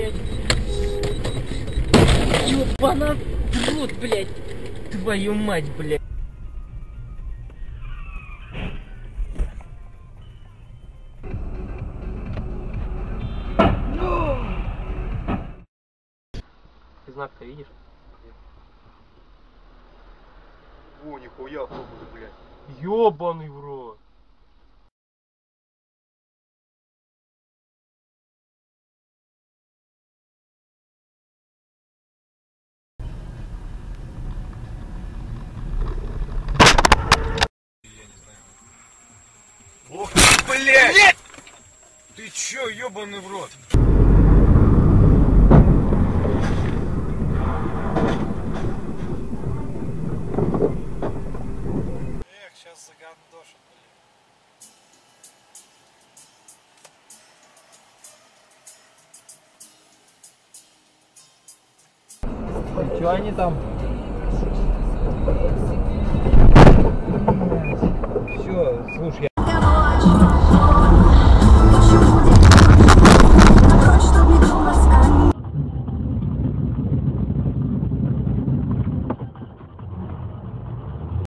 блядь. Ёбана в рот, блядь. Твою мать, блядь. Ты знак-то видишь? О, нихуя, автобус, блядь. Ёбаный в рот. Ох ты, блядь! Ты чё, ёбаный в рот? Эх, сейчас загандошим, И чё они там? Все, слушай,